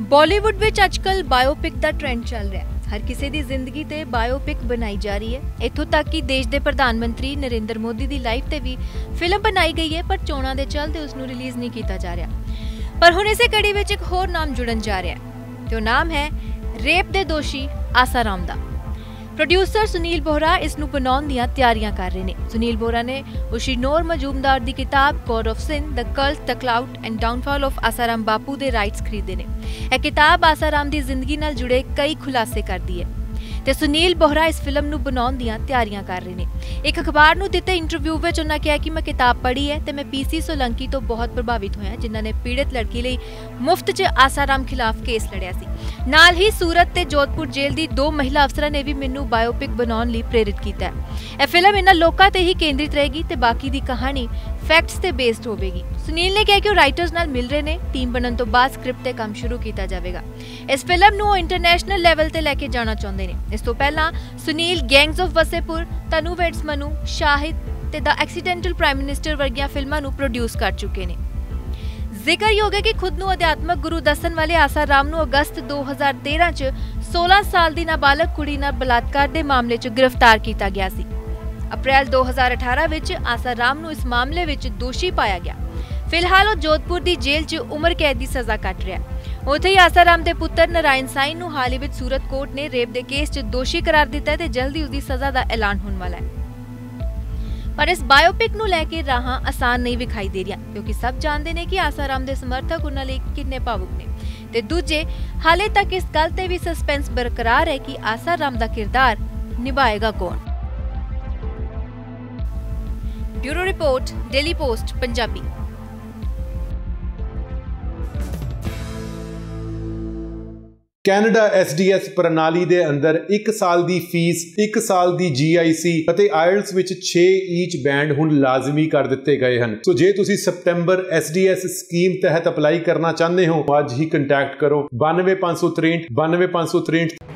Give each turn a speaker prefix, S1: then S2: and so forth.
S1: बॉलीवुड विच अजकल बायोपिक का ट्रेंड चल रहा है। हर किसी की जिंदगी ते बायोपिक बनाई जा रही है। इत्थों तक कि देश के प्रधानमंत्री नरेंद्र मोदी की लाइफ ते भी फिल्म बनाई गई है, पर चोणां दे चलते उसनूं रिलीज़ नहीं किया जा रहा। पर हुण इसे कड़ी विच एक होर नाम जुड़न जा रहा है, तो नाम है रेप के दोषी आसाराम दा। प्रोड्यूसर सुनील बोहरा इसनूं बनाउण दीआं तैयारियां कर रहे हैं। सुनील बोहरा ने उशीनोर मजूमदार की किताब God of sin the cult the clout and downfall of Asaram Bapu के राइट्स खरीदे ने। यह किताब आसाराम की जिंदगी नाल जुड़े कई खुलासे करती है ते सुनील बोहरा इस फिल्म नूं बनाउण दीआं तैयारियां कर रहे हैं। एक अखबार नूं दित्ते इंटरव्यू विच उन्होंने कहा कि मैं किताब पढ़ी है तो मैं पीसी सोलंकी तो बहुत प्रभावित होया, जिन्हां ने पीड़ित लड़की लई मुफ्त च आसाराम खिलाफ केस लड़िया सी। नाल ही सूरत ते जोधपुर जेल दी 2 महिला अफसरां ने भी मैनूं बायोपिक बनाउण लई प्रेरित कीता है। यह फिल्म इन्हां लोकां ते ही केंद्रित रहेगी ते बाकी दी कहानी फैक्ट्स ते बेस्ड होवेगी। सुनील ने कहा कि राइटर्स नाल मिल रहे ने, टीम बनन तो बाद स्क्रिप्ट ते काम शुरू किया जाएगा। इस फिल्म नूं इंटरनेशनल लैवल ते लैके जाना चाहते हैं। इस तो पहला Sunil gangs of Wasseypur, Tanu weds Manu, Shahid ते द एक्सीडेंटल प्राइम मिनिस्टर वर्गियां फिल्मां नूं प्रोड्यूस कर चुके हैं। जिक्रयोग है कि खुद नूं अध्यात्मक गुरु दसन वाले आसाराम नूं अगस्त 2013 च 16 साल की नाबालग कुड़ी नाल बलात्कार के मामले च गिरफ्तार किया गया सी। अप्रैल 2018 विच आसाराम नूं इस मामले विच दोषी पाया गया। फिलहाल वो जोधपुर की जेल च उम्र कैद की सज़ा कट रहा है। उत्थे ही आसाराम के पुत्र नारायण साईं नूं हाल ही विच सूरत कोर्ट ने रेप के केस च दोषी करार दिता है ते जल्द ही उसकी सज़ा का ऐलान होने वाला है। पर इस बायोपिक नूं लैके राहां आसान नहीं विखाई दे रही, क्योंकि सब जानते हैं कि आसाराम के समर्थक उन्हां लई कितने भावुक ने ते दूजे हाले तक इस गल ते भी सस्पेंस बरकरार है कि आसाराम का किरदार निभाएगा कौन। Bureau report, daily post Punjabi.
S2: Canada SDS प्रणाली दे अंदर 1 साल दी फीस, 1 साल दी GIC ਅਤੇ IELTS ਵਿੱਚ 6 ईच बैंड ਹੁਣ ਲਾਜ਼ਮੀ ਕਰ ਦਿੱਤੇ ਗਏ ਹਨ। ਸੋ ਜੇ ਤੁਸੀਂ ਸਤੰਬਰ SDS ਸਕੀਮ ਤਹਿਤ ਅਪਲਾਈ ਕਰਨਾ ਚਾਹੁੰਦੇ ਹੋ, ਅੱਜ ਹੀ ਕੰਟੈਕਟ ਕਰੋ 92563 92563।